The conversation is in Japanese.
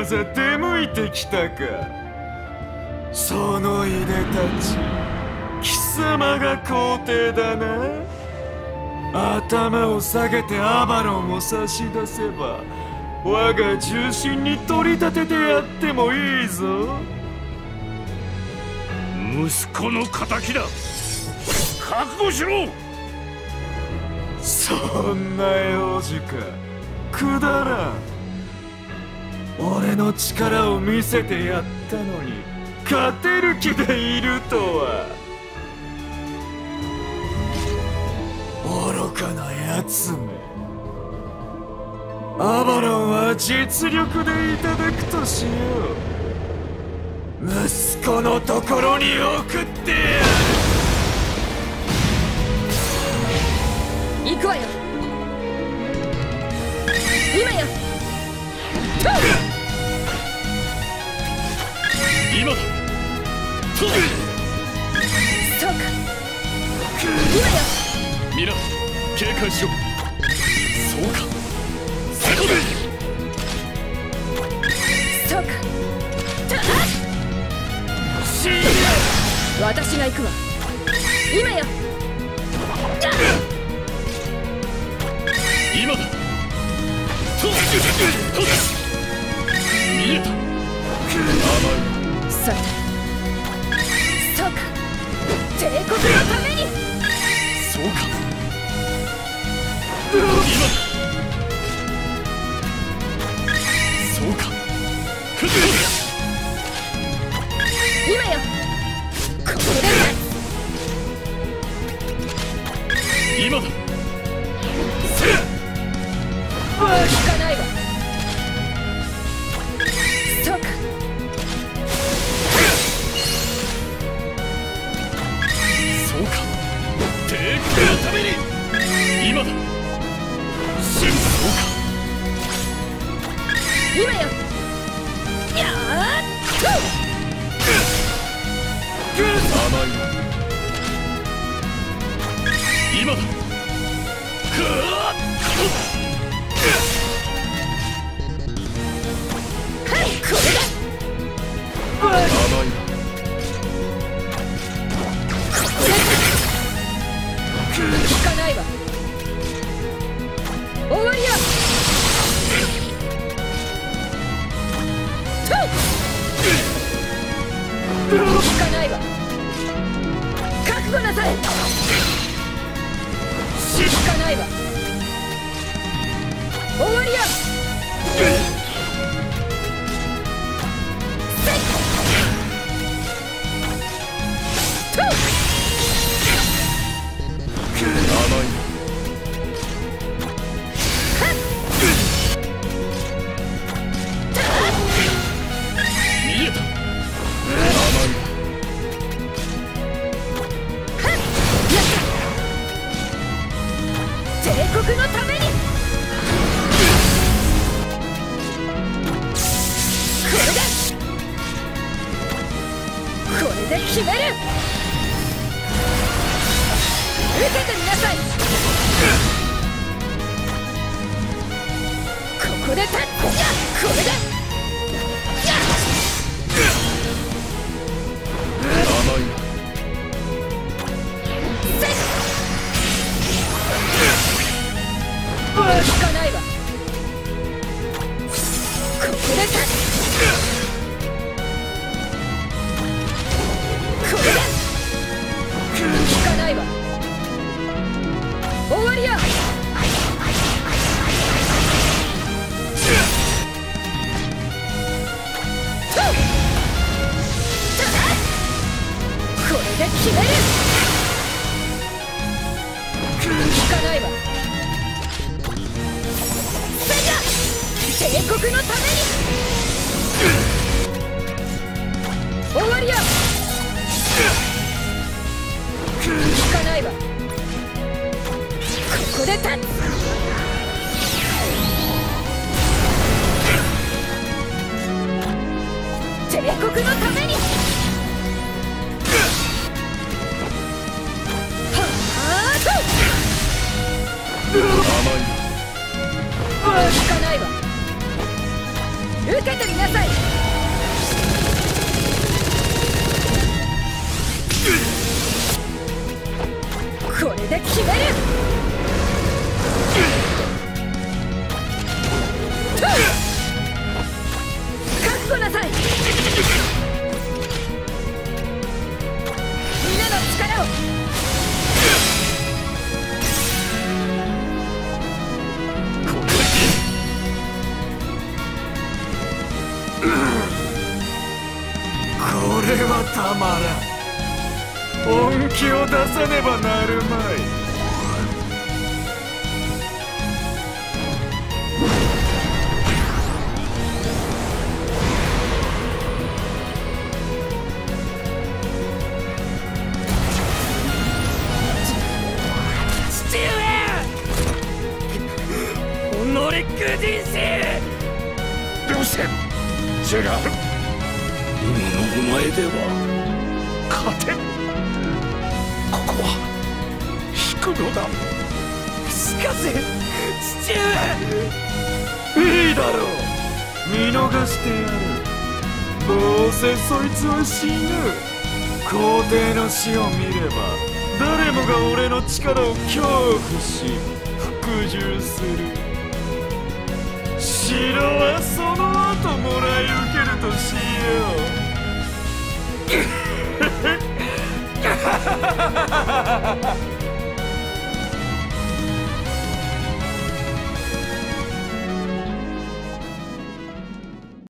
わざ出向いてきたか。そのいでたち貴様が皇帝だな。頭を下げてアバロンを差し出せば我が重臣に取り立ててやってもいいぞ。 息子の敵だ。覚悟しろ。 そんな用事か。くだらん。俺の力を見せてやったのに勝てる気でいるとは。愚かなやつめ。アバロンは実力でいただくとしよう。息子のところに送ってやる。 行くわよ。今よ。 今だ。 そうか。今よ。 皆警戒しろ。そうか。そこで。 そうか。私が行くわ。今よ。 今だ。見えた。 さて、そうか。帝国のために。 そうか。今だ。そうか。 今よ。ここで。 今だ。 聞かないわ。そうか。 そうか。帝国のために。今だ。そうか。 今よ。やーっと。 甘いな。今だ。 はい、これだ。 甘いな。 聞かないわ。終わりよ。聞かないわ。覚悟なさい。聞かないわ。終わりよ。帝国のために。これで決める。受けてみなさい。ここで立っ。これで。 甘い。 聞かないわ。ここで立つ。これで。聞かないわ。終わりよ。これで決める。聞かないわ。帝国のために。終わりよ。聞かないわ。ここで立つ。帝国のために。 これはたまらん。本気を出さねばなるまい。 父上、己愚人生。 ルセン、違う。今のお前では勝てん。ここは引くのだ。 しかし父上。 いいだろう、見逃してやる。どうせそいつは死ぬ。皇帝の死を見れば誰もが俺の力を恐怖し服従する。城はその後もらい